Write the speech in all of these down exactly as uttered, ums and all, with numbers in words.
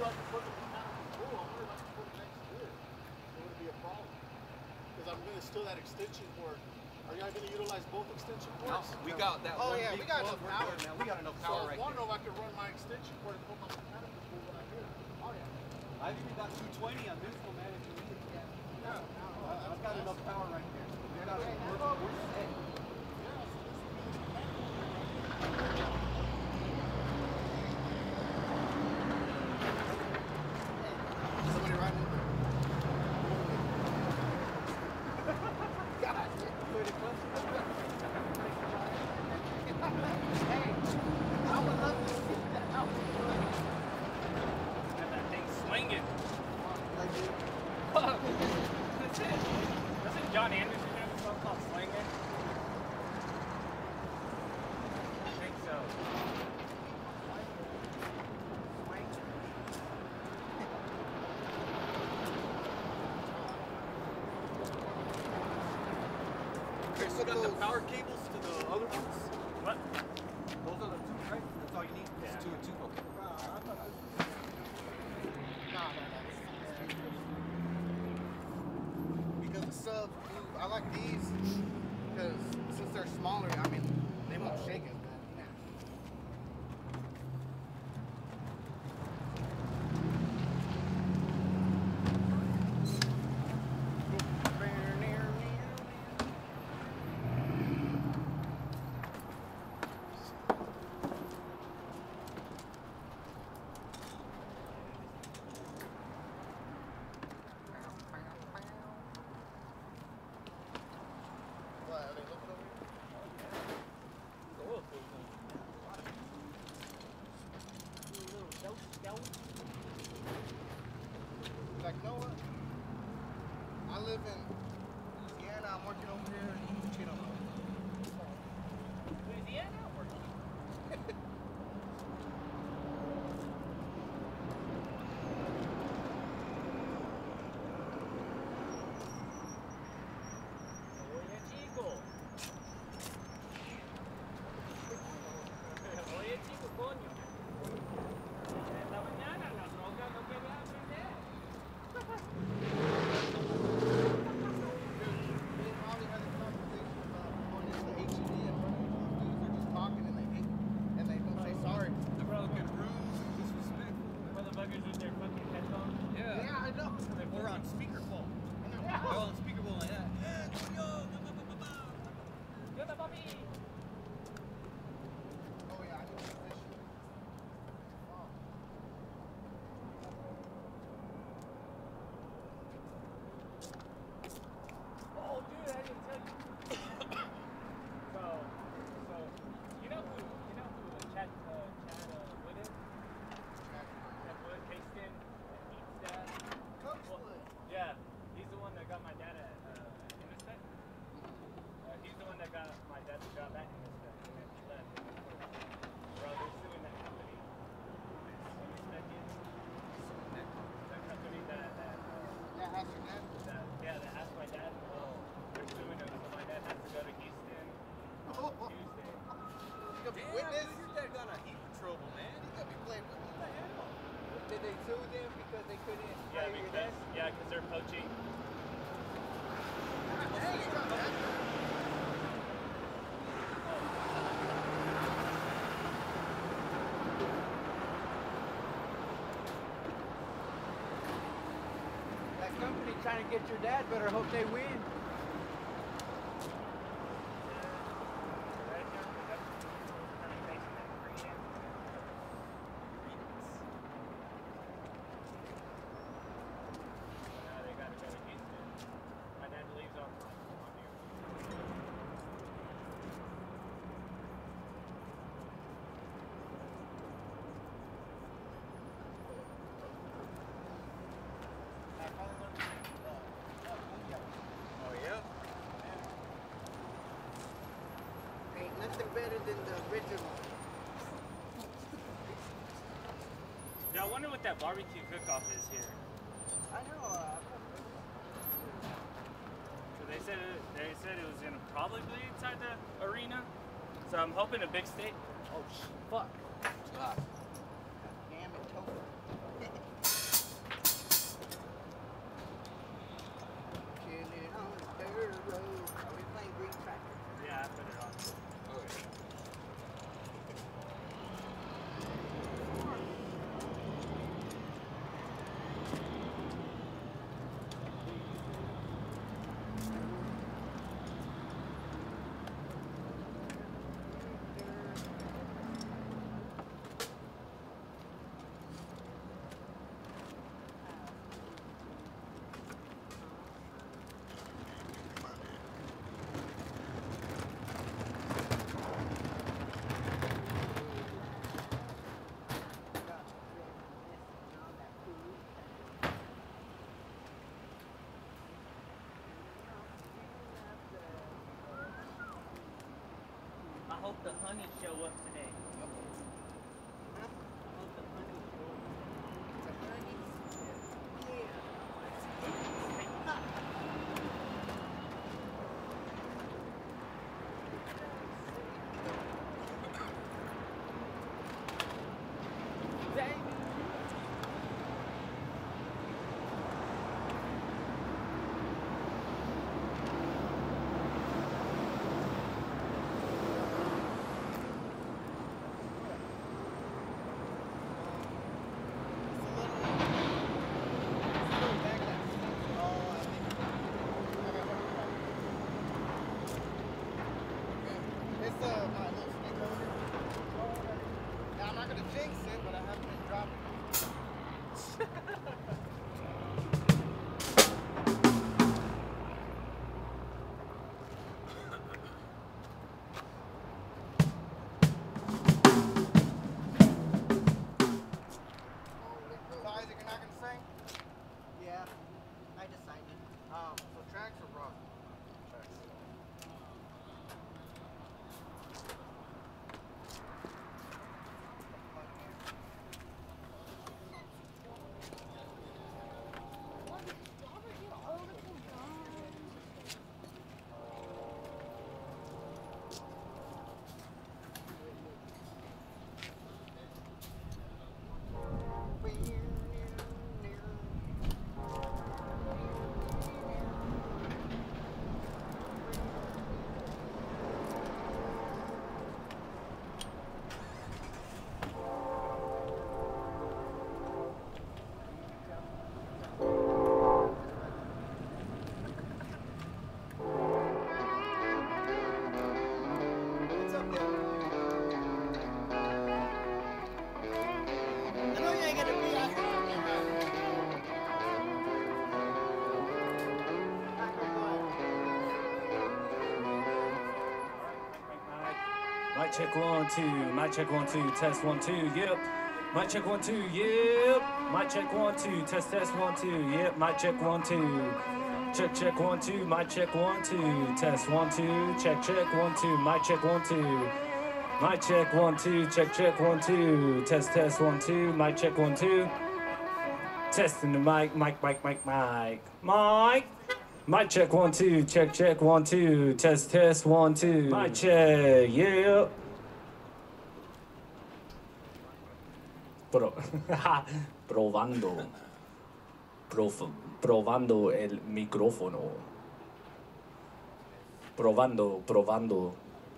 I can put the compatible pool, I wonder if I can put it next to it. It would be a problem. Because I'm going to steal that extension cord. Are y'all going to utilize both extension cords? No, we got that oh, one yeah, big we got plug. enough power. Now. We got enough So power I was right wondering there. if I could run my extension cord and put my compatible pool right here. Oh, yeah. I've even got two twenty on this one, man. If you need it. Yeah. No, no, no, Uh, I've got enough power right there. We're not Okay, we're, that's we're set. somebody right in there. God, where it comes from. Hey, I would love to see that. Got that thing swinging. Like it. Fuck. That's it. Doesn't John Anderson have a song called Swinging? I think so. Okay, so got the power cables to the other ones? What? Those are the two, right? That's all you need? Yeah. It's two and two, okay. No, no, no. Because the subs, ooh, I like these because since they're smaller, I mean, they won't shake as bad. What, are they looking over here? Like, you know what? I live in Louisiana, I'm working over here, you know. Louisiana working. Oye, chico. Oye, chico, coño. Esta mañana la roca no quería aprender. Me and Molly had a conversation about going into the H E D and running into those dudes, they're just talking and they hate and they don't say sorry. The broken rooms, disrespectful. Motherfuckers with their fucking headphones. Yeah. Yeah, I know. We're on speakerphone. Yeah. We're on speakerphone like that. Yeah, yo, Yo te papi. Oh yeah, I need to fish. Oh. Oh, dude, I didn't tell you. so, so, you know who, you know who Chad, uh, Chad uh, Wood is? Chad Wood, Kingston, and Eats Dad. Coach Well, Wood. yeah, he's the one that got my dad at uh, Insta. Uh, he's the one that got my dad's job at Insta, and then he left. Bro, they're suing that company. That company that, that, uh, Yeah, that's your dad. that, yeah, that asked my dad. Oh, they're suing him, so my dad has to go to Houston Oh. on Tuesday. You gonna be Damn, witness? dude, your dad got a heap of trouble, man. You gotta be playing with What the hell? Did they sue them because they couldn't Yeah, because yeah, because they're poaching. Hey, you got that. That company trying to get your dad better hope they win. Oh, yeah? Ain't nothing better than the original. Yeah, I wonder what that barbecue cook-off is here. I know. Uh, So they said it, they said it was gonna probably be inside the arena. So I'm hoping a big steak. oh, sh- fuck. God. Damn it, tofu. hope the honey show up today. Huh? I hope the honey show up. The honeys? Yeah. It's uh, my little snake holder. Now, I'm not going to jinx it, but I have been dropping it. So, Isaac, you're not going to sing? Yeah, I decided. Um, so tracks or rock? Tracks. Mic check one, two. Mic check one, two. Test one, two. Yep. Mic check one, two. Yep. Mic check one, two. Test, test one, two. Yep. Mic check one, two. Check, check one, two. Mic check one, two. Test one, two. Check, check one, two. Mic check one, two. Mic check one, two. Check, check one, two. Test, test one, two. Mic check one, two. Testing the mic, mic, mic, mic, mic. Mic. Mic check one, two. Check, check one, two. Test, test one, two. Mic check, yeah. Pro, probando. Prof, probando el micrófono. Probando, probando.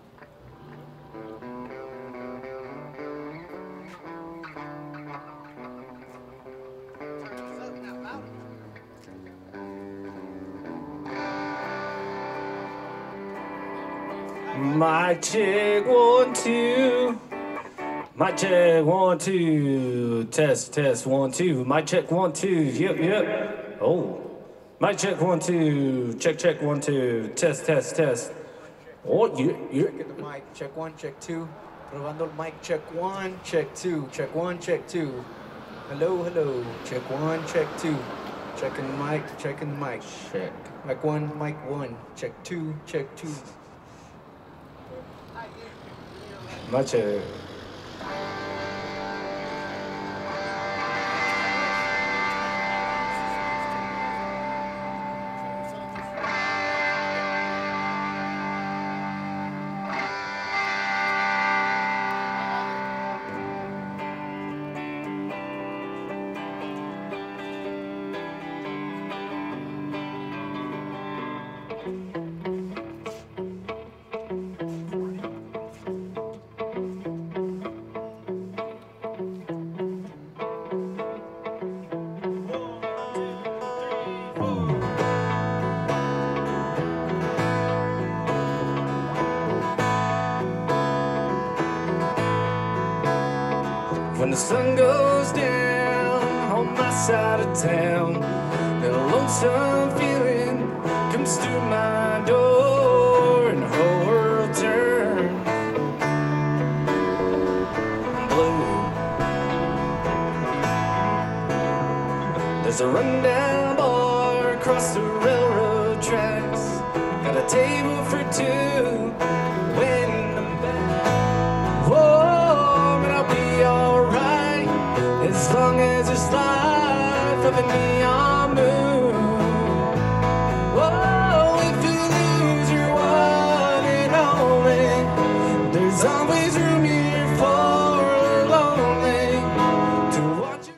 Mic check one, two. Mic check one, two. Test, test one, two. Mic check one, two. Yep, yep. Oh. Mic check one, two. Check, check one, two. Test, test, test. Oh, you, you. Check the mic. Check one, check two. Probando el mic. Check one, check two. Check one, check two. Hello, hello. Check one, check two. Checking the mic. Checking the mic. Check. Mic one, mic one. Check two, check two. Mic check. When the sun goes down on my side of town, and a lonesome feeling comes through my door, and the whole world turns blue. There's a rundown bar across the railroad tracks, got a table for two, when I'm back. long as there's life of a neon moon. Whoa, if you lose your one and only, there's always room here for a lonely to watch you.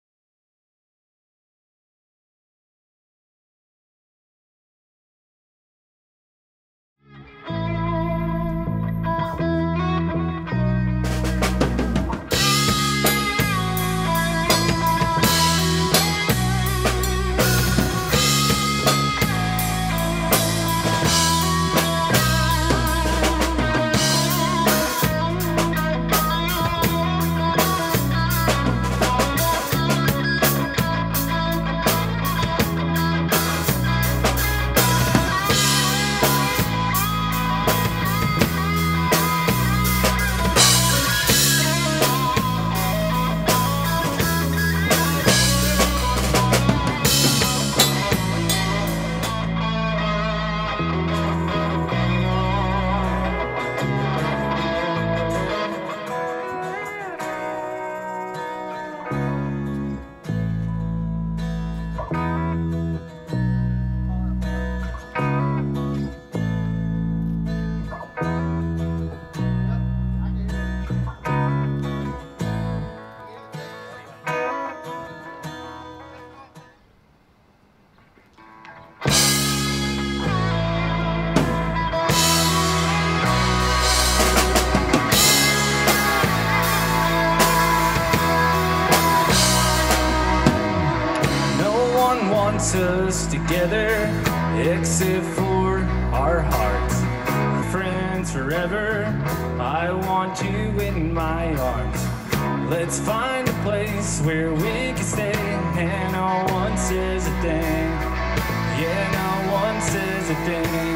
Us together except for our hearts, friends forever. I want you in my arms. Let's find a place where we can stay and no one says a thing. Yeah, no one says a thing.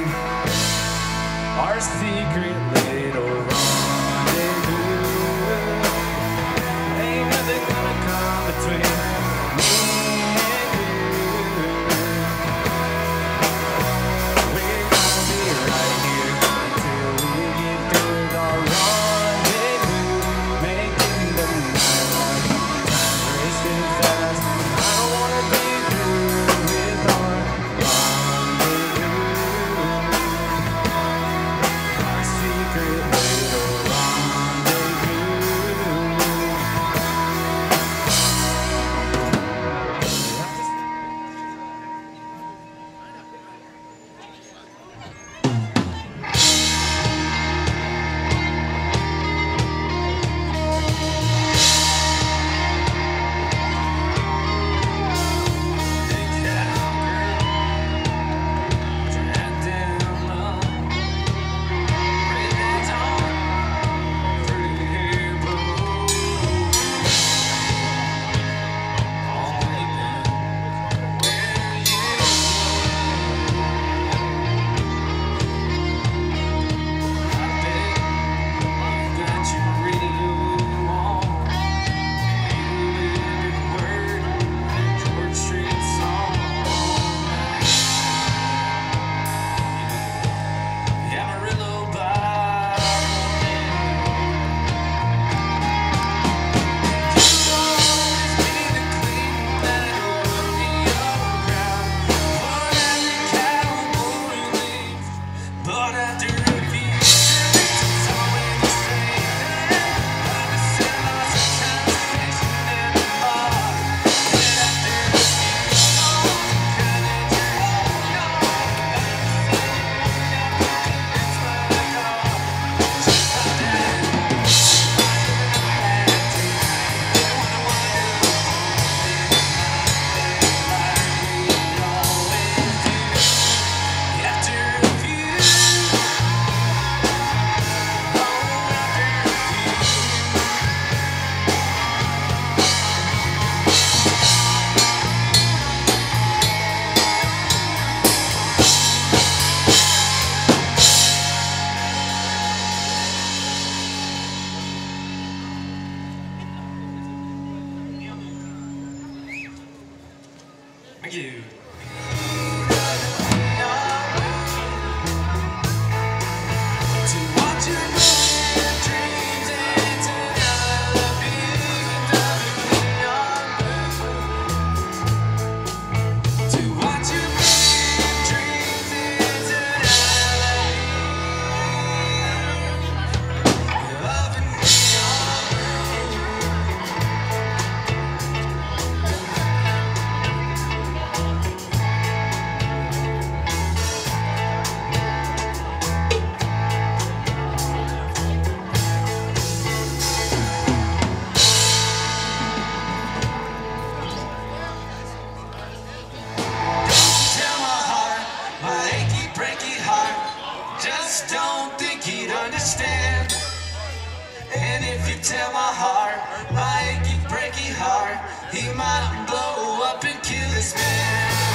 Our secret little rendezvous, ain't nothing gonna come between Thank you. Dreams and to love you, blow up and kill this man.